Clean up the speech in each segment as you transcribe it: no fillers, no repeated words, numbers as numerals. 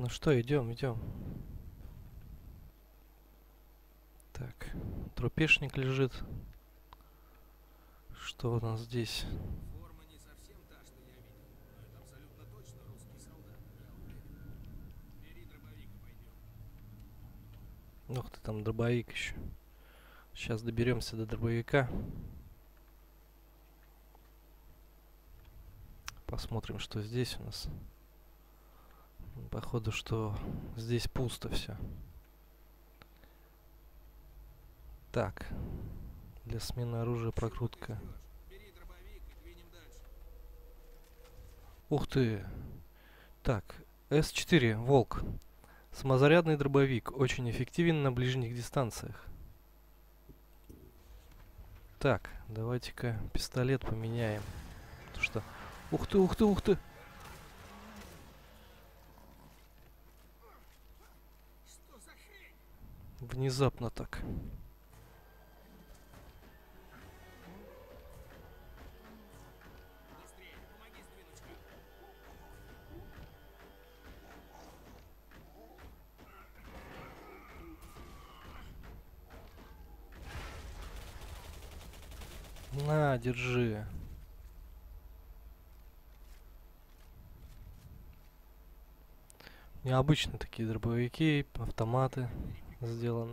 что, идем, идем. Так, трупешник лежит. Что у нас здесь? Форма не совсем та, что я видел, но это абсолютно точно русский солдат, я уверен. Бери дробовик и пойдем. Ух ты, там дробовик еще. Сейчас доберемся до дробовика. Посмотрим, что здесь у нас. Походу, что здесь пусто все. Так, для смены оружия прокрутка. Бери дробовик и двинем дальше. Ух ты! Так, С4, Волк. Самозарядный дробовик. Очень эффективен на ближних дистанциях. Так, давайте-ка пистолет поменяем. Потому что... Ух ты, ух ты, ух ты! Что за хрень? Внезапно так. Быстрее, помоги сдвинуть карту. На, держи. Необычно такие дробовики, автоматы сделаны.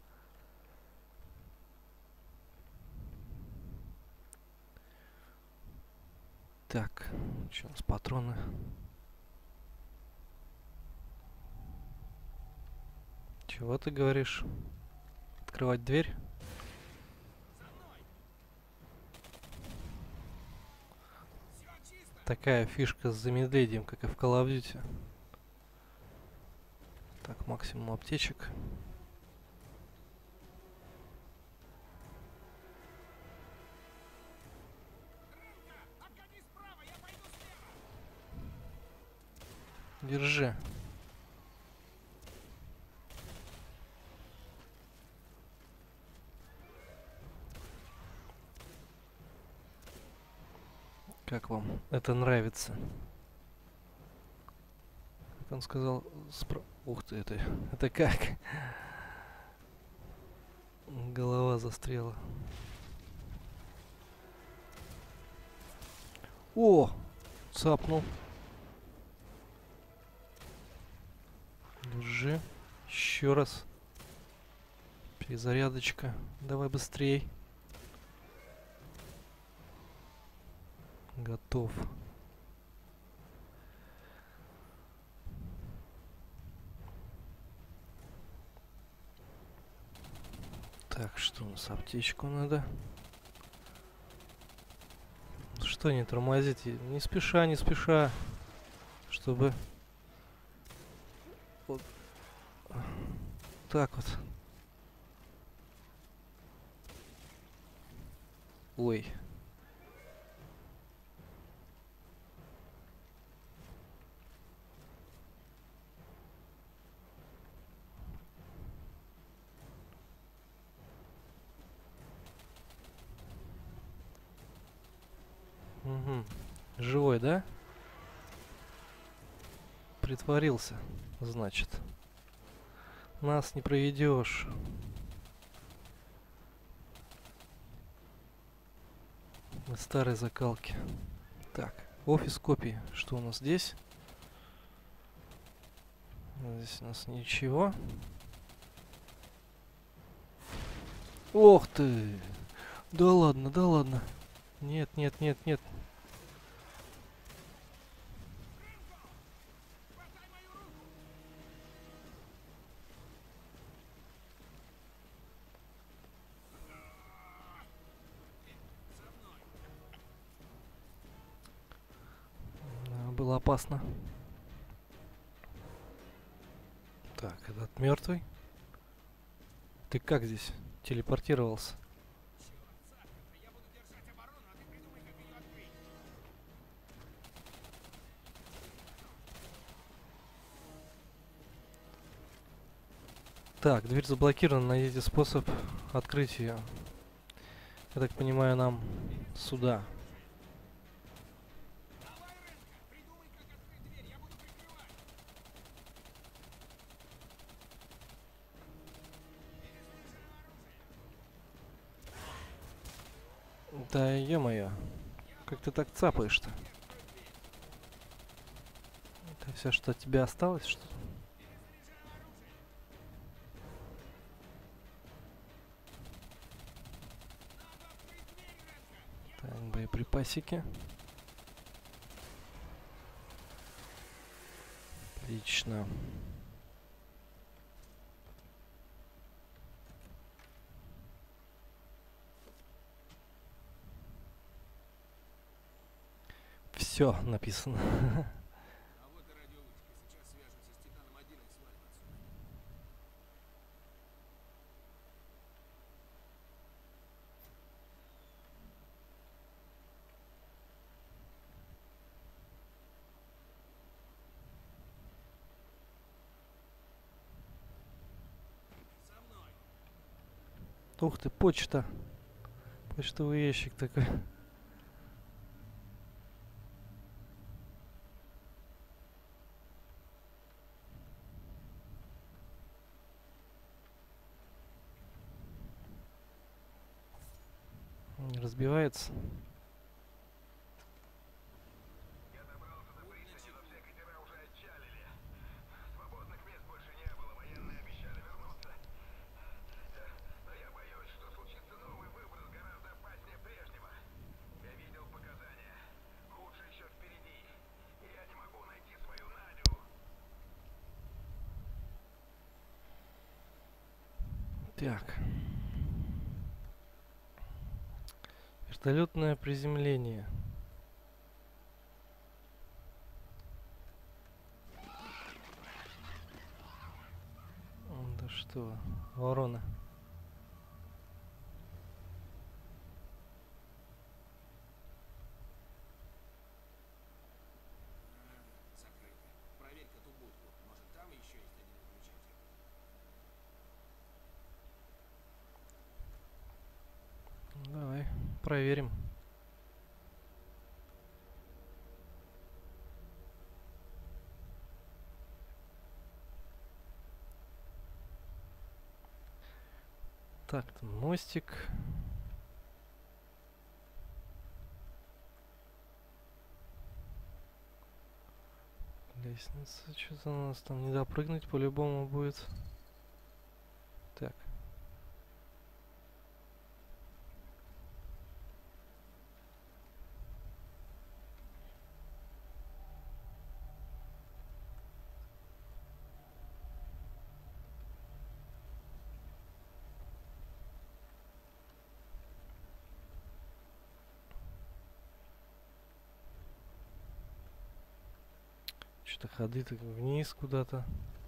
Так, что у нас патроны? Чего ты говоришь? Открывать дверь? За мной! Все чисто! Такая фишка с замедлением, как и в Call of Duty. Так, максимум аптечек. Дрынка! Обгони справа, я пойду слева! Держи. Как вам это нравится? Как он сказал, ух ты, это как? Голова застряла. О, цапнул. Держи. Еще раз. Перезарядочка. Давай быстрей. Готов. Так, что у нас? Аптечку надо. Что не тормозите? Не спеша, не спеша. Чтобы... Вот так вот. Ой. Угу. Живой, да? Притворился, значит. Нас не проведешь. Мы старой закалки. Так, офис копий. Что у нас здесь? Здесь у нас ничего. Ох ты! Да ладно, да ладно. Нет, нет, нет, нет. Хватай мою руку! За мной! Было опасно. Так, этот мертвый. Ты как здесь телепортировался? Черт, заперто! Я буду держать оборону, а ты придумай, как ее открыть! Так, дверь заблокирована. Найдите способ открыть ее. Я так понимаю, нам сюда. Давай, Ренка, придумай, как открыть дверь, я буду прикрывать! Да ё-моё, как ты так цапаешь-то? Это все, что от тебя осталось, что ли? Так, боеприпасики. Отлично. Все написано. А вот и радиовышка. Сейчас свяжемся с Титаном-1 и свалим отсюда. За мной. Ух ты, почта. Почтовый ящик такой. Не разбивается. Я добрался до пристани, но все катера уже отчалили. Свободных мест больше не было, военные обещали вернуться. Но я боюсь, что случится новый выброс гораздо опаснее прежнего. Я видел показания. Худшее еще впереди. И я не могу найти свою Надю. Так. Вертолетное приземление. Да что, ворона. Закрыто. Проверь-ка ту будку. Может, там еще есть один выключатель. Давай, проверим. Так, там мостик. Лестница. Что-то у нас там не допрыгнуть по-любому будет. Так. Что-то ходы так вниз куда-то.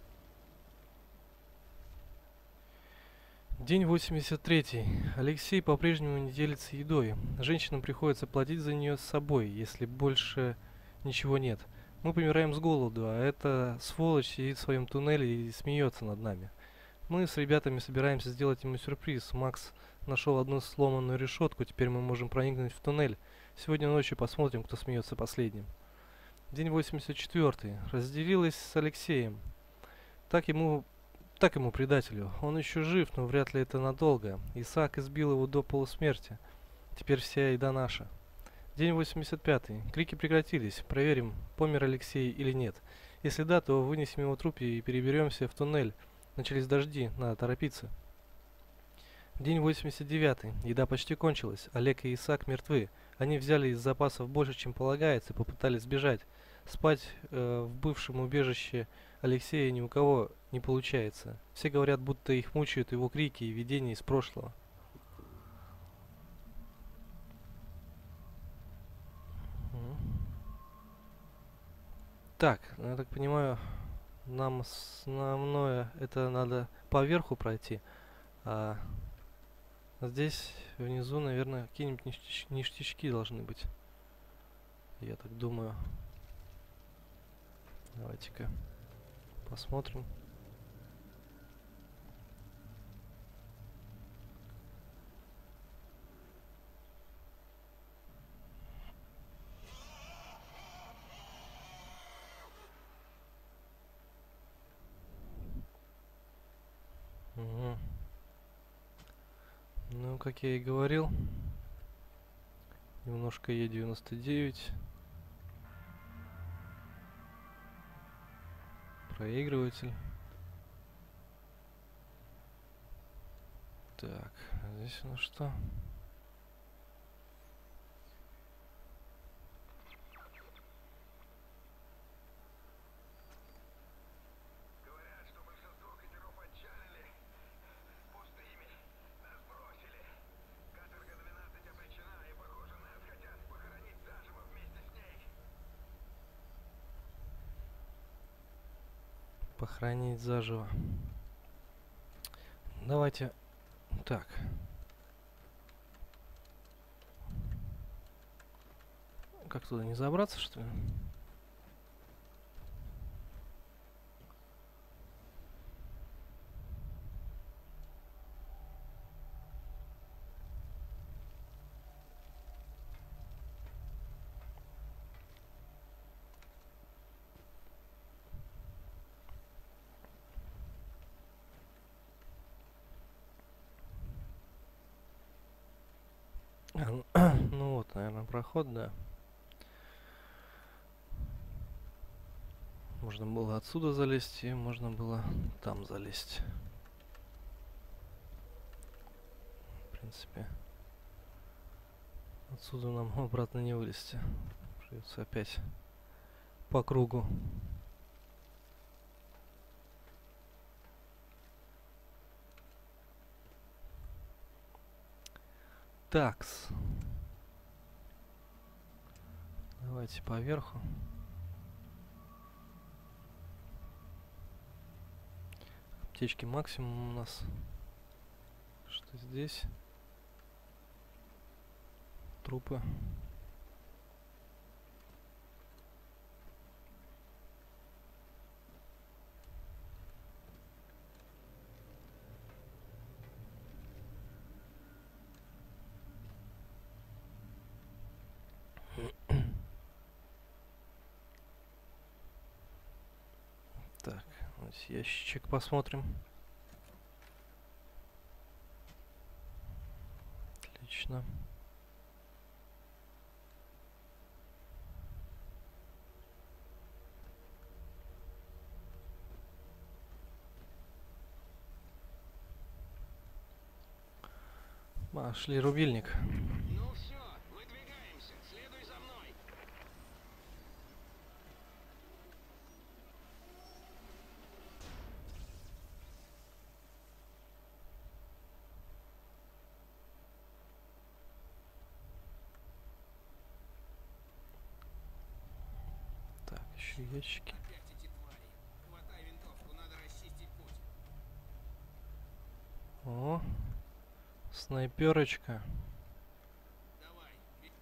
День 83. Алексей по-прежнему не делится едой. Женщинам приходится платить за нее с собой, если больше ничего нет. Мы помираем с голоду, а эта сволочь сидит в своем туннеле и смеется над нами. Мы с ребятами собираемся сделать ему сюрприз. Макс нашел одну сломанную решетку, теперь мы можем проникнуть в туннель. Сегодня ночью посмотрим, кто смеется последним. День 84. Разделилась с Алексеем. Так ему так ему, предателю. Он еще жив, но вряд ли это надолго. Исаак избил его до полусмерти. Теперь вся еда наша. День 85. Крики прекратились. Проверим, помер Алексей или нет. Если да, то вынесем его труп и переберемся в туннель. Начались дожди, надо торопиться. День 89. Еда почти кончилась. Олег и Исаак мертвы. Они взяли из запасов больше, чем полагается, и попытались сбежать. Спать в бывшем убежище Алексея ни у кого не получается. Все говорят, будто их мучают его крики и видения из прошлого. Так, ну, я так понимаю, нам основное это надо по верху пройти, а здесь внизу, наверное, какие-нибудь ништячки должны быть. Я так думаю. Давайте-ка посмотрим. Угу. Ну, как я и говорил, Немножко Е99. Проигрыватель. Так, здесь у нас что? Говорят, что большинство катеров отчалили пустыми. Нас бросили. Каторга 12 обречена, и, похоже, нас хотят похоронить заживо вместе с ней. Похоронить заживо. Давайте. Так. Как туда не забраться, что ли? Ну вот, наверное, проход, да. Можно было отсюда залезть, и можно было там залезть. В принципе, отсюда нам обратно не вылезти. Придется опять по кругу. Такс. Давайте поверху. Аптечки максимум у нас. Что здесь? Трупы. Так, вот ящичек посмотрим. Отлично. Пошли рубильник. Ну все, выдвигаемся. Следуй за мной. Так, еще ящики. Опять эти твари. Хватай винтовку, надо расчистить путь. О, снайперочка. Давай.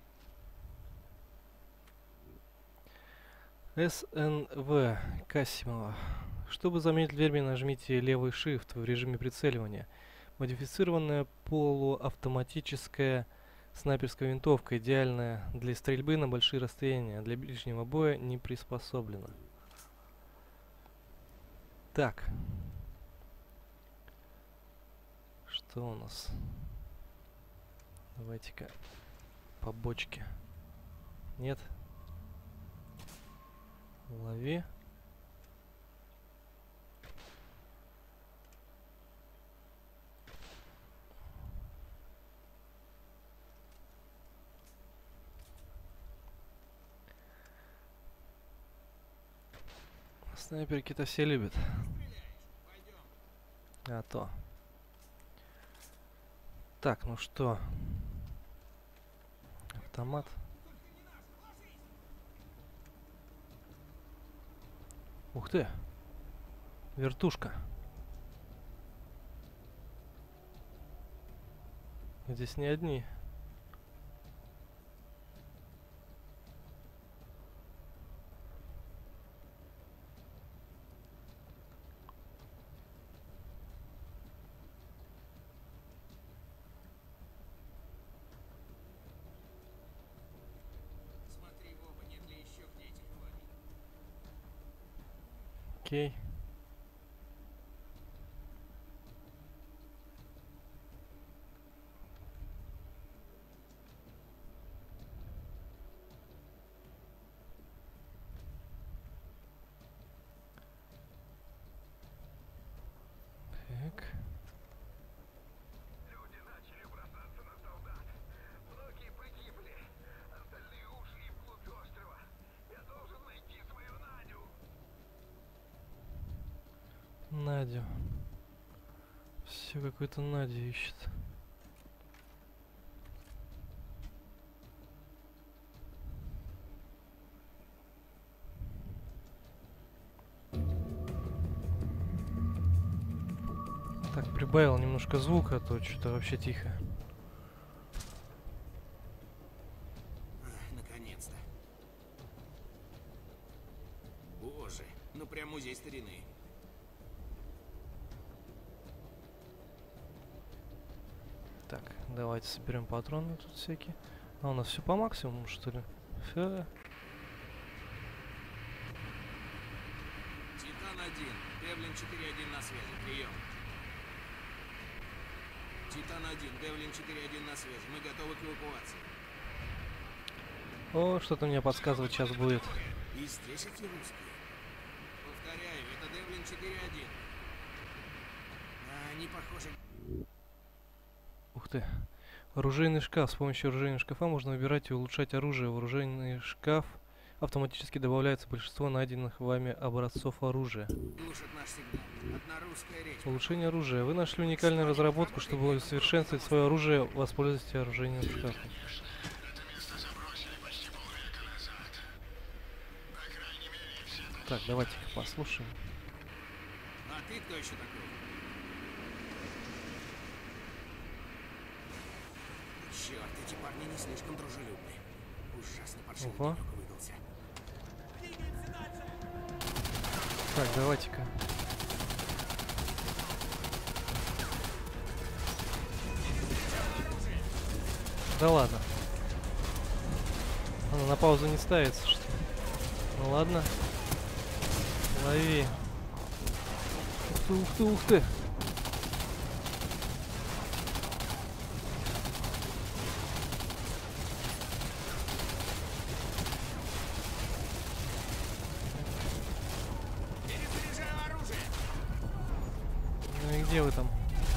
СНВ Касимова. Чтобы заметить дверь, нажмите левый shift в режиме прицеливания. Модифицированная полуавтоматическая снайперская винтовка, идеальная для стрельбы на большие расстояния, для ближнего боя не приспособлена. Так. Что у нас? Давайте-ка по бочке. Нет? Лови. Снайперки-то все любят. Стреляешь. Пойдем. А то. Так, ну что? Автомат. Ух ты! Вертушка. Здесь не одни. Смотри в оба, нет ли еще где этих тварей. Окей. Надю. Все какой-то Надю ищет. Так, прибавил немножко звука, а то что-то вообще тихо. Наконец-то. Боже, ну прям музей старины. Так, давайте соберем патроны тут всякие. А у нас все по максимуму, что ли? Всё. Титан-1, Девлин 4-1 на связи, прием. Титан-1, Девлин 4-1 на связи, мы готовы к эвакуации. О, что-то мне подсказывает, сейчас будет. И здесь эти русские. Повторяю, это Девлин 4-1. Они похожи... Ух ты. Оружейный шкаф. С помощью оружейного шкафа можно выбирать и улучшать оружие. В оружейный шкаф автоматически добавляется большинство найденных вами образцов оружия. Глушат наш сигнал. Одна русская речь. Улучшение оружия. Вы нашли уникальную разработку, чтобы усовершенствовать свое оружие, воспользуйтесь оружейным шкафом. Так, давайте их послушаем. А ты кто еще такой? Черт, эти парни не слишком дружелюбны. Ужасно паршивый Ого. денек выдался. Так, давайте-ка. Да ладно. Она на паузу не ставится, что ли? Ну ладно. Лови. Ух ты, ух ты, ух ты. Перезаряжаю оружие! Ну и где вы там?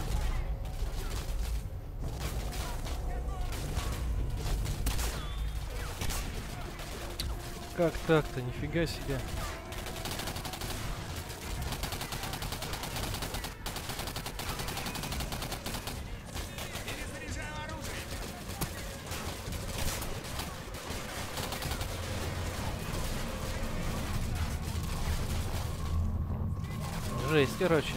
Как так-то? Нифига себе. Перезаряжаю оружие! Жесть, короче.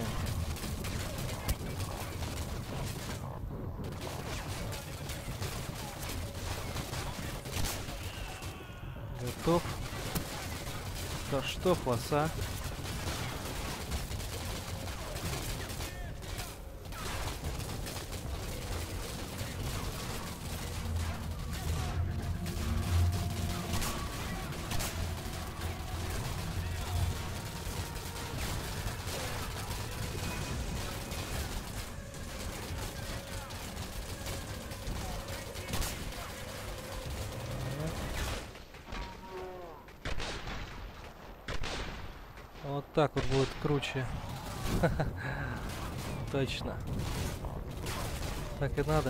Готов. Да что, флоса? Вот так вот будет круче. Точно. Так и надо.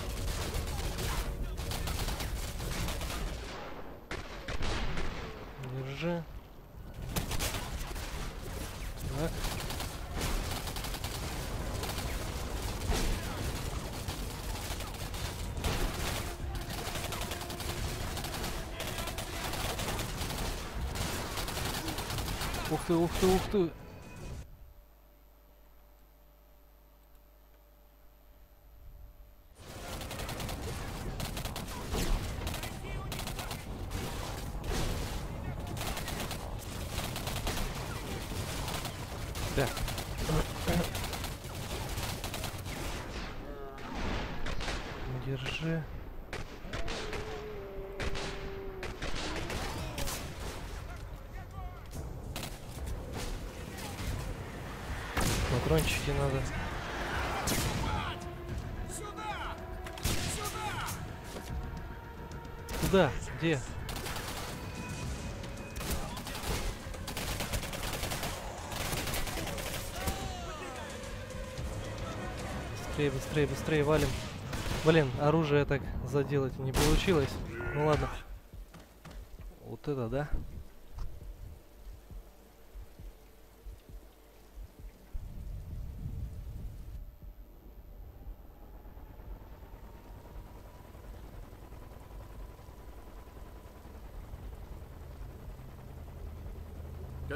Держи. Так. Ух ты, ух ты, ух ты. Так. Держи. Патрончики надо. Сюда! Сюда! Куда? Где? Быстрее, быстрее, быстрее, валим. Блин, оружие так заделать не получилось. Ну ладно. Вот это, да?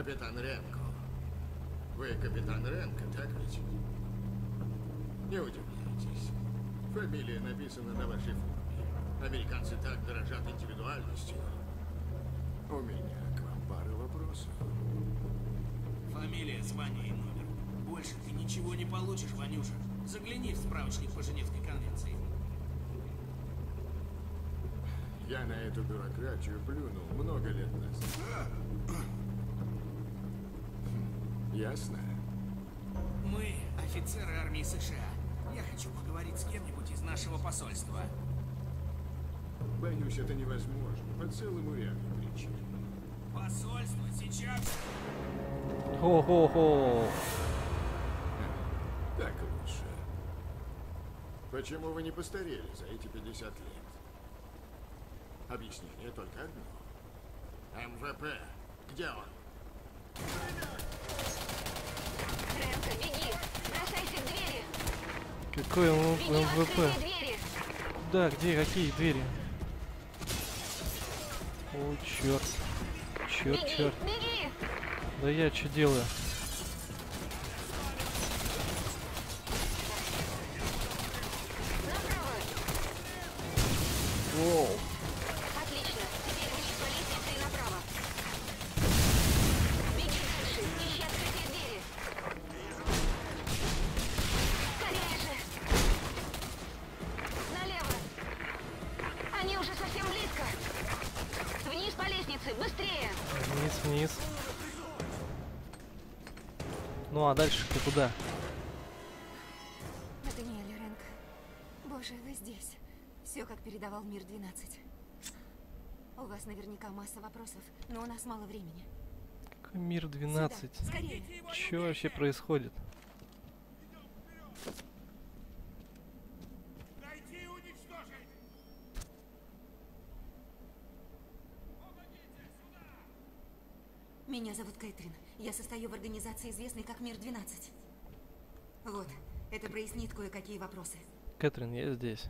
Капитан Ренко. Вы капитан Ренко, так ведь? Не удивляйтесь. Фамилия написана на вашей форме. Американцы так дорожат индивидуальностью. У меня к вам пара вопросов. Фамилия, звание и номер. Больше ты ничего не получишь, Ванюша. Загляни в справочник по Женевской конвенции. Я на эту бюрократию плюнул много лет назад. Ясно? Мы офицеры армии США. Я хочу поговорить с кем-нибудь из нашего посольства. Боюсь, это невозможно. По целому ряду причин. Посольство сейчас... Хо-хо-хо. Так лучше. Почему вы не постарели за эти 50 лет? Объяснение только одно. МВП. Где он? Ренко, беги! Бросайся к двери! Какой он Беги, МВП? открытой двери! Да, где, какие двери? О, черт. Черт, Беги! черт. Беги! Да я что делаю? Направо! Воу. Отлично! Теперь вниз по лестнице и направо! Беги дальше! Ищи открытые двери! Скорее же! Налево! Они уже совсем близко! Вниз по лестнице! Быстрее! Вниз, вниз. Ну а дальше-то куда? Натаниэль Ренко. Боже, вы здесь. Все, как передавал Мир-12. У вас наверняка масса вопросов, но у нас мало времени. Какой мир 12? Сюда, скорее. Что вообще происходит? Найти и уничтожить! Меня зовут Кэтрин. Я состою в организации, известной как Мир-12. Вот, это прояснит кое-какие вопросы. Кэтрин, я здесь.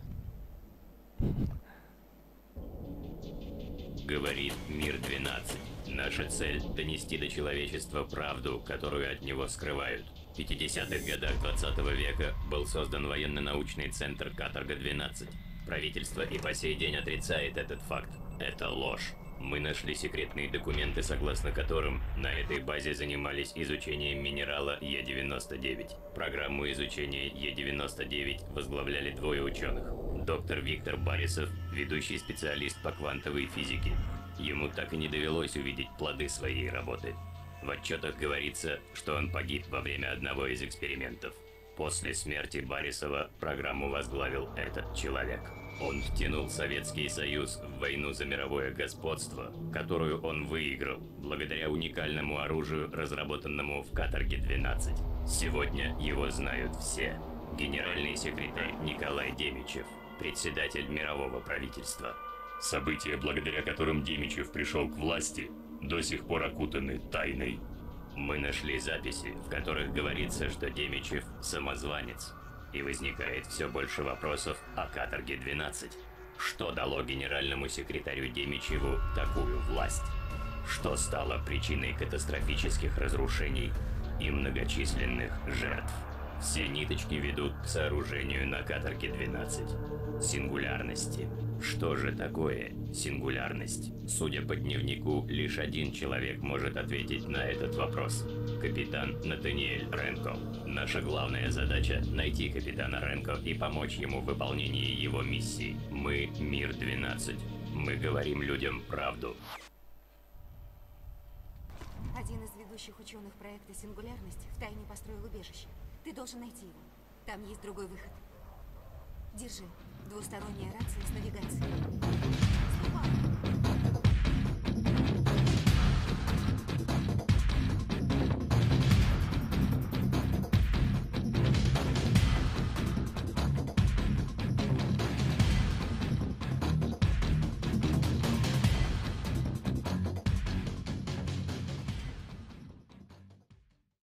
Говорит Мир-12. Наша цель – донести до человечества правду, которую от него скрывают. В 50-х годах 20 века был создан военно-научный центр Каторга-12. Правительство и по сей день отрицает этот факт. Это ложь. Мы нашли секретные документы, согласно которым на этой базе занимались изучением минерала Е-99. Программу изучения Е-99 возглавляли двое ученых. Доктор Виктор Барисов, ведущий специалист по квантовой физике. Ему так и не довелось увидеть плоды своей работы. В отчетах говорится, что он погиб во время одного из экспериментов. После смерти Барисова программу возглавил этот человек. Он втянул Советский Союз в войну за мировое господство, которую он выиграл благодаря уникальному оружию, разработанному в Каторге-12. Сегодня его знают все. Генеральный секретарь Николай Демичев, председатель мирового правительства. События, благодаря которым Демичев пришел к власти, до сих пор окутаны тайной. Мы нашли записи, в которых говорится, что Демичев – самозванец. И возникает все больше вопросов о Каторге-12. Что дало генеральному секретарю Демичеву такую власть? Что стало причиной катастрофических разрушений и многочисленных жертв? Все ниточки ведут к сооружению на Каторге-12. Сингулярности. Что же такое сингулярность? Судя по дневнику, лишь один человек может ответить на этот вопрос. Капитан Натаниэль Ренко. Наша главная задача – найти капитана Ренко и помочь ему в выполнении его миссии. Мы – Мир-12. Мы говорим людям правду. Один из ведущих ученых проекта «Сингулярность» втайне построил убежище. Ты должен найти его. Там есть другой выход. Держи. Двусторонняя рация с навигацией. Ступай.